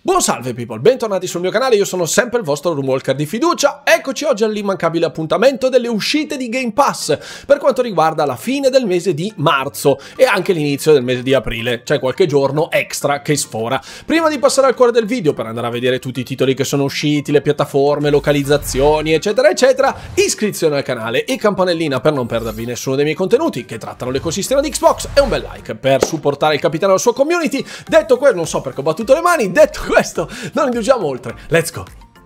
Buon salve people, bentornati sul mio canale, io sono sempre il vostro Roomwalker di fiducia. Eccoci oggi all'immancabile appuntamento delle uscite di Game Pass per quanto riguarda la fine del mese di marzo e anche l'inizio del mese di aprile, c'è qualche giorno extra che sfora. Prima di passare al cuore del video, per andare a vedere tutti i titoli che sono usciti, le piattaforme, localizzazioni eccetera eccetera, iscrizione al canale e campanellina per non perdervi nessuno dei miei contenuti che trattano l'ecosistema di Xbox e un bel like per supportare il capitano e la sua community. Detto questo, non so perché ho battuto le mani, detto questo, non indugiamo oltre, let's go!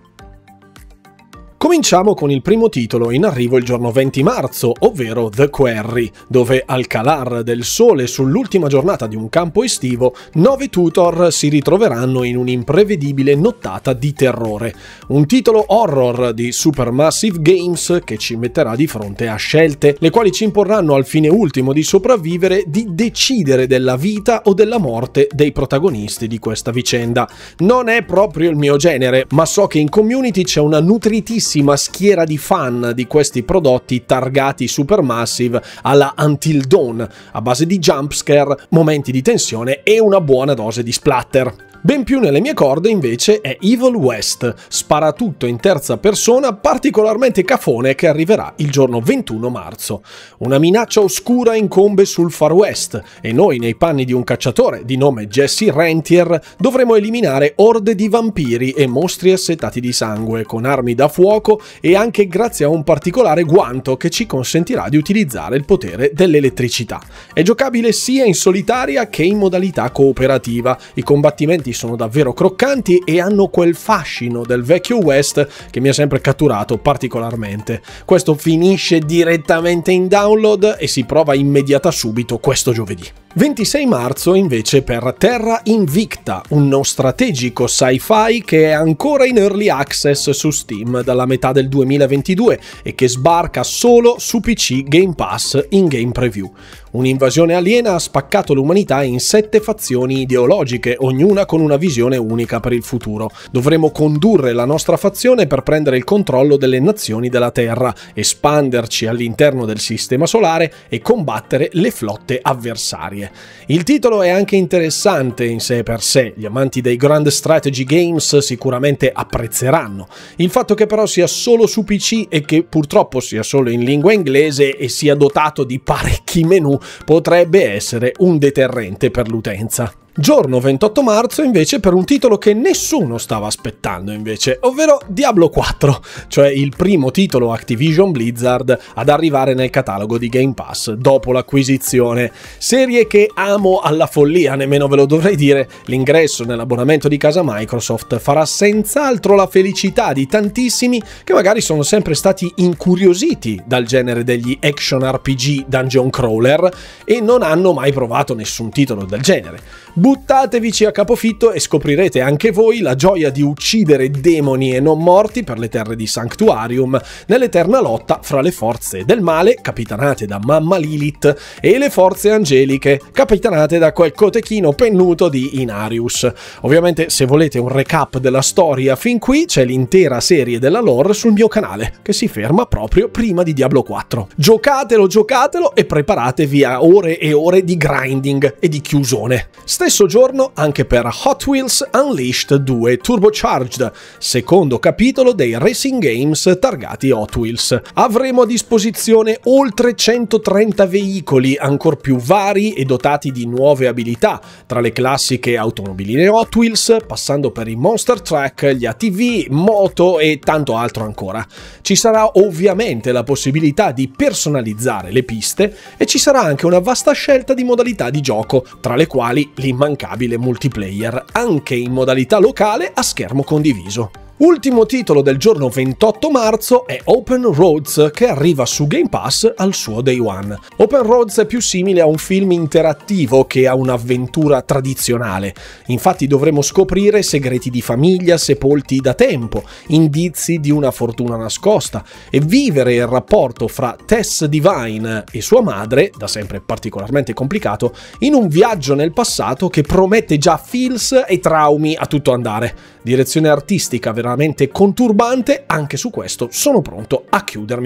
Cominciamo con il primo titolo in arrivo il giorno 20 marzo, ovvero The Quarry, dove al calar del sole sull'ultima giornata di un campo estivo, 9 tutor si ritroveranno in un'imprevedibile nottata di terrore. Un titolo horror di Supermassive Games che ci metterà di fronte a scelte, le quali ci imporranno al fine ultimo di sopravvivere, di decidere della vita o della morte dei protagonisti di questa vicenda. Non è proprio il mio genere, ma so che in community c'è una nutritissima schiera di fan di questi prodotti targati Supermassive alla Until Dawn, a base di jumpscare, momenti di tensione e una buona dose di splatter. Ben più nelle mie corde invece è Evil West, sparatutto in terza persona particolarmente cafone che arriverà il giorno 21 marzo. Una minaccia oscura incombe sul Far West e noi nei panni di un cacciatore di nome Jesse Rentier dovremo eliminare orde di vampiri e mostri assetati di sangue con armi da fuoco e anche grazie a un particolare guanto che ci consentirà di utilizzare il potere dell'elettricità. È giocabile sia in solitaria che in modalità cooperativa, i combattimenti sono davvero croccanti e hanno quel fascino del vecchio West che mi ha sempre catturato particolarmente. Questo finisce direttamente in download e si prova immediata subito questo giovedì. 26 marzo invece per Terra Invicta, uno strategico sci-fi che è ancora in early access su Steam dalla metà del 2022 e che sbarca solo su PC Game Pass in game preview. Un'invasione aliena ha spaccato l'umanità in 7 fazioni ideologiche, ognuna con una visione unica per il futuro. Dovremo condurre la nostra fazione per prendere il controllo delle nazioni della Terra, espanderci all'interno del sistema solare e combattere le flotte avversarie. Il titolo è anche interessante in sé per sé, gli amanti dei Grand Strategy Games sicuramente apprezzeranno. Il fatto che però sia solo su PC e che purtroppo sia solo in lingua inglese e sia dotato di parecchi menu potrebbe essere un deterrente per l'utenza. Giorno 28 marzo invece per un titolo che nessuno stava aspettando invece, ovvero Diablo 4, cioè il primo titolo Activision Blizzard ad arrivare nel catalogo di Game Pass dopo l'acquisizione. Serie che amo alla follia, nemmeno ve lo dovrei dire, l'ingresso nell'abbonamento di casa Microsoft farà senz'altro la felicità di tantissimi che magari sono sempre stati incuriositi dal genere degli action RPG dungeon crawler e non hanno mai provato nessun titolo del genere. Buttatevici a capofitto e scoprirete anche voi la gioia di uccidere demoni e non morti per le terre di Sanctuarium nell'eterna lotta fra le forze del male, capitanate da Mamma Lilith, e le forze angeliche, capitanate da quel cotechino pennuto di Inarius. Ovviamente se volete un recap della storia fin qui c'è l'intera serie della lore sul mio canale, che si ferma proprio prima di Diablo 4. Giocatelo e preparatevi a ore e ore di grinding e di chiusone. Stesso giorno anche per Hot Wheels Unleashed 2 Turbocharged, secondo capitolo dei racing games targati Hot Wheels. Avremo a disposizione oltre 130 veicoli ancor più vari e dotati di nuove abilità, tra le classiche automobiline Hot Wheels, passando per i Monster Truck, gli ATV, moto e tanto altro ancora. Ci sarà ovviamente la possibilità di personalizzare le piste e ci sarà anche una vasta scelta di modalità di gioco, tra le quali l'immancabile multiplayer, anche in modalità locale a schermo condiviso. Ultimo titolo del giorno 28 marzo è Open Roads, che arriva su Game Pass al suo day one. Open Roads è più simile a un film interattivo che a un'avventura tradizionale. Infatti dovremo scoprire segreti di famiglia sepolti da tempo, indizi di una fortuna nascosta e vivere il rapporto fra Tess Divine e sua madre, da sempre particolarmente complicato, in un viaggio nel passato che promette già feels e traumi a tutto andare. Direzione artistica veramente conturbante, anche su questo sono pronto a chiudermici.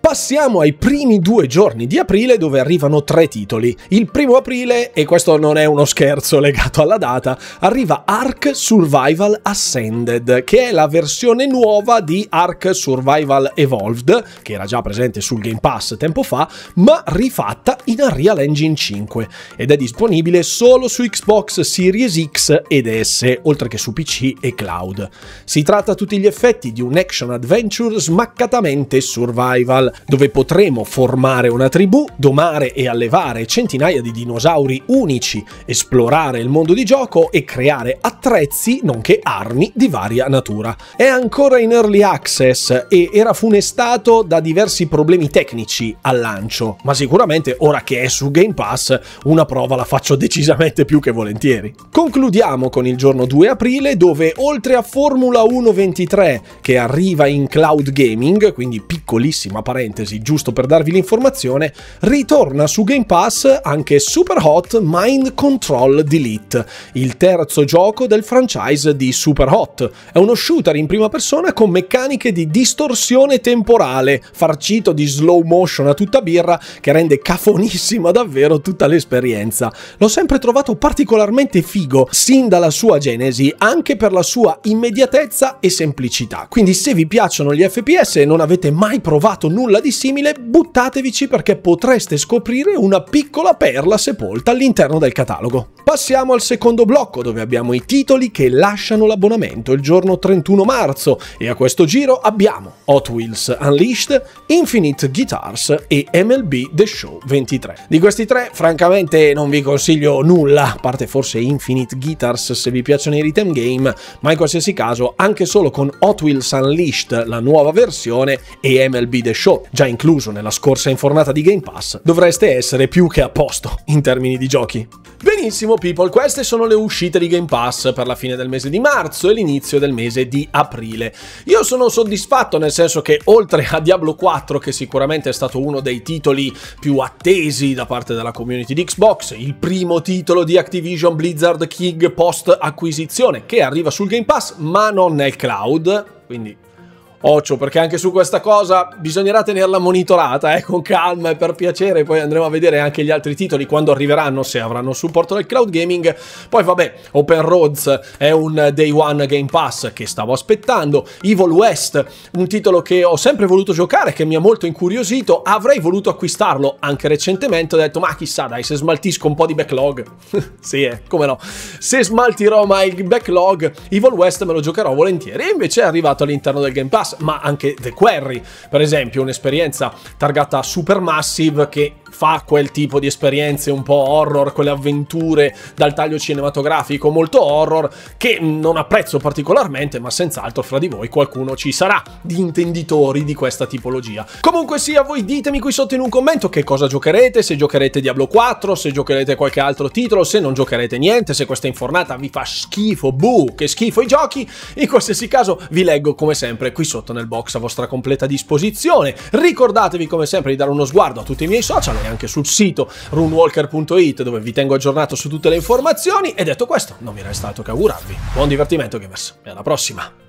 Passiamo ai primi 2 giorni di aprile dove arrivano 3 titoli. Il 1° aprile, e questo non è uno scherzo legato alla data, arriva Ark Survival Ascended, che è la versione nuova di Ark Survival Evolved, che era già presente sul Game Pass tempo fa, ma rifatta in Unreal Engine 5, ed è disponibile solo su Xbox Series X ed S, oltre che su PC e cloud. Si tratta a tutti gli effetti di un action adventure smaccatamente survival, dove potremo formare una tribù, domare e allevare centinaia di dinosauri unici, esplorare il mondo di gioco e creare attrezzi nonché armi di varia natura. È ancora in early access e era funestato da diversi problemi tecnici al lancio, ma sicuramente ora che è su Game Pass una prova la faccio decisamente più che volentieri. Concludiamo con il giorno 2 aprile dove, oltre a Formula 1 23 che arriva in cloud gaming, quindi piccolissima parentesi giusto per darvi l'informazione, ritorna su Game Pass anche Super Hot Mind Control Delete, il terzo gioco del franchise di Super Hot. È uno shooter in prima persona con meccaniche di distorsione temporale, farcito di slow motion a tutta birra, che rende cafonissima davvero tutta l'esperienza. L'ho sempre trovato particolarmente figo sin dalla sua genesi, anche per la sua immediatezza e semplicità. Quindi se vi piacciono gli FPS e non avete mai provato nulla di simile, buttatevici perché potreste scoprire una piccola perla sepolta all'interno del catalogo. Passiamo al secondo blocco dove abbiamo i titoli che lasciano l'abbonamento il giorno 31 marzo e a questo giro abbiamo Hot Wheels Unleashed, Infinite Guitars e MLB The Show 23. Di questi 3 francamente non vi consiglio nulla, a parte forse Infinite Guitars se vi piacciono i rhythm game, ma in qualsiasi caso anche solo con Hot Wheels Unleashed, la nuova versione, e MLB The Show, già incluso nella scorsa infornata di Game Pass, dovreste essere più che a posto in termini di giochi. Benissimo people, queste sono le uscite di Game Pass per la fine del mese di marzo e l'inizio del mese di aprile. Io sono soddisfatto, nel senso che oltre a Diablo 4, che sicuramente è stato uno dei titoli più attesi da parte della community di Xbox, il primo titolo di Activision Blizzard King post acquisizione che arriva sul Game Pass ma non nel cloud, quindi occhio, perché anche su questa cosa bisognerà tenerla monitorata, con calma e per piacere. Poi andremo a vedere anche gli altri titoli quando arriveranno, se avranno supporto del cloud gaming. Poi vabbè, Open Roads è un Day One Game Pass che stavo aspettando. Evil West, un titolo che ho sempre voluto giocare, che mi ha molto incuriosito, avrei voluto acquistarlo anche recentemente, ho detto ma chissà dai, se smaltisco un po' di backlog sì, come no, se smaltirò mai il backlog, Evil West me lo giocherò volentieri. E invece è arrivato all'interno del Game Pass, ma anche The Quarry, per esempio, un'esperienza targata Supermassive che fa quel tipo di esperienze un po' horror, quelle avventure dal taglio cinematografico molto horror, che non apprezzo particolarmente, ma senz'altro fra di voi qualcuno ci sarà di intenditori di questa tipologia. Comunque sia, voi ditemi qui sotto in un commento che cosa giocherete, se giocherete Diablo 4, se giocherete qualche altro titolo, se non giocherete niente, se questa infornata vi fa schifo, che schifo i giochi. In qualsiasi caso vi leggo come sempre qui sotto nel box a vostra completa disposizione. Ricordatevi come sempre di dare uno sguardo a tutti i miei social e anche sul sito runewalker.it, dove vi tengo aggiornato su tutte le informazioni. E detto questo, non mi resta altro che augurarvi buon divertimento gamers e alla prossima.